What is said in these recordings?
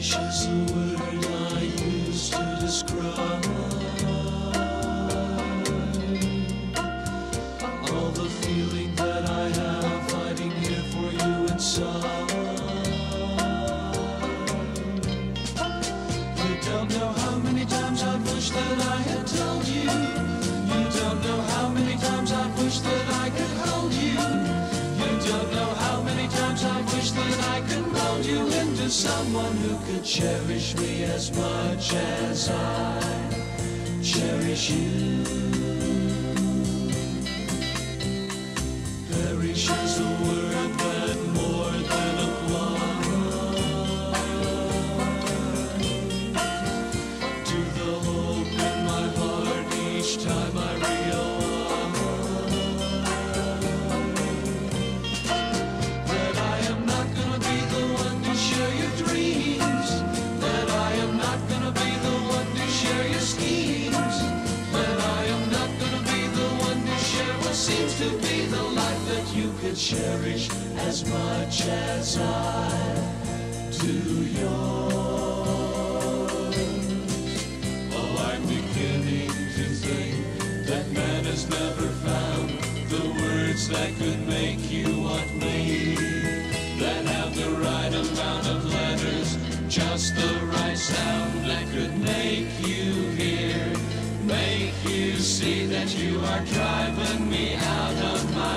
Cherish is the word I use to describe all the feeling that I have hiding here for you inside. You don't know how many times I've wished that I had told you. You don't know how many times I've wished that I could hold you. You don't know how many times I've wished that I could mold you into someone who could cherish me as much as I cherish you. Cherish is a word that more than applies to the hope in my heart each time I realize that I am not gonna be the one to share your dreams, that I am not gonna be the one to share your schemes, that I am not gonna be the one to share what seems to be the life that you could cherish as much as I do yours. Oh, I'm beginning to think that man has never found the words that could make you want me, that have the right amount of letters, just the right sound that could make you hear, make you see that you are driving me out of my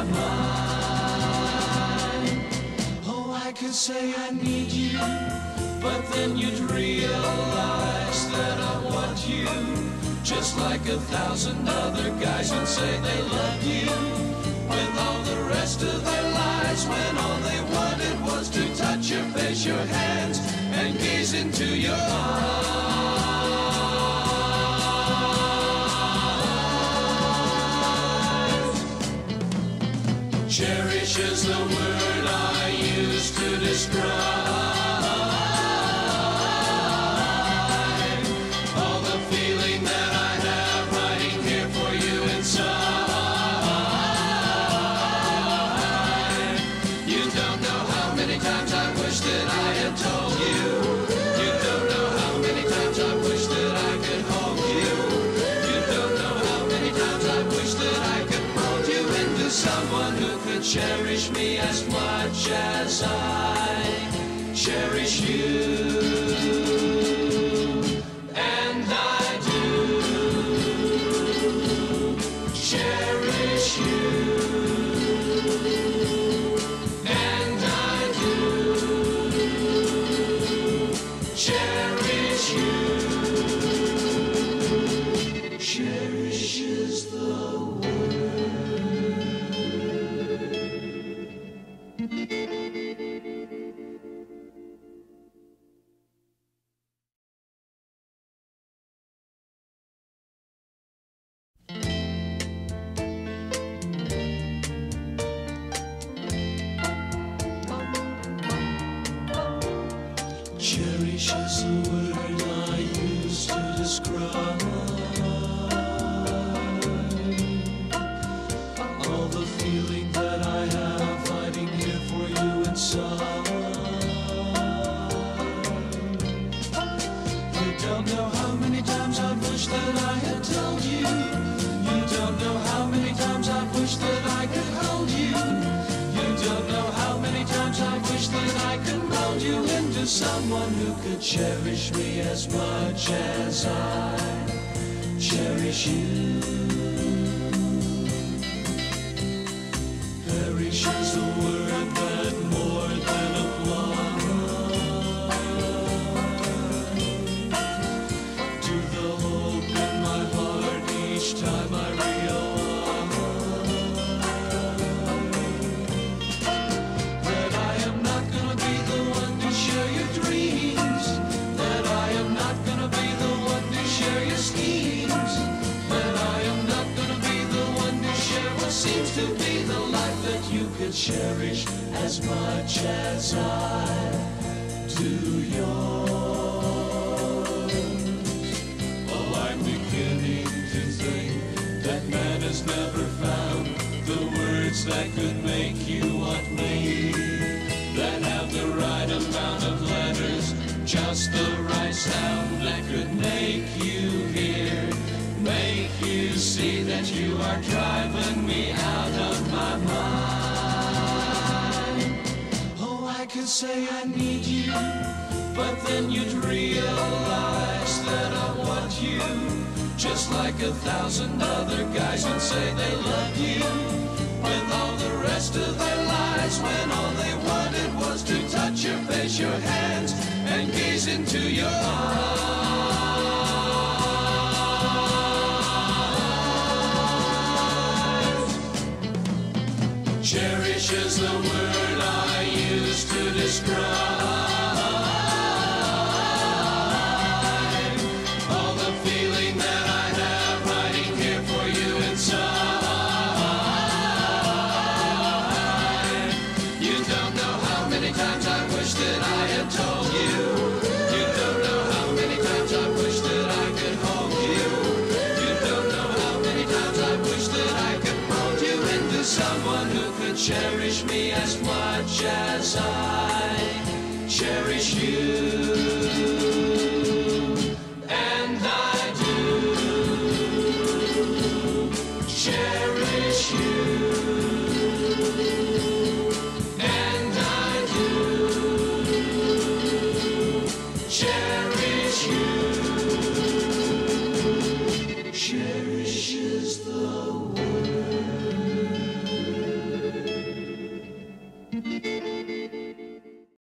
mind. Oh, I could say I need you, but then you'd realize that I want you, just like 1,000 other guys would say they love you with all the rest of their lives, when all they wanted was to touch your face, your hands, and gaze into your eyes. Cherish is the word I use to describe all the feeling that I have hiding here for you inside. You don't know how many times I wish that I had told you. You don't know how many times I wish that I could hold you. You don't know how many times I wish that I could mold you into someone who could cherish me as much as I cherish you. And I do cherish you. And I do cherish you. Cherish is the Cherish is the word I use to describe all the feeling that I have hiding here for you inside. You don't know how many times I've wished that I had told you. You don't know how many times I've wished that I could hold you. You don't know how many times I've wished that I could mold you into someone who could cherish me as much as I cherish you. Cherish is the word that more than applies to the hope in my heart each time I realize that I am not gonna be the one to share your dreams, that I am not gonna be the one to share your schemes, that I am not gonna be the one to share what seems to be the life that you could cherish as much as I do yours. Oh, I'm beginning to think that man has never found the words that could make you want me, that have the right amount of letters, just the sound that could make you hear, make you see that you are driving me out of my mind. Oh, I could say I need you, but then you'd realize that I want you, just like 1,000 other guys would say they loved you with all the rest of their lives, when all they wanted was to touch your face, your hands, and gaze into your eyes. Cherish is the word I use to describe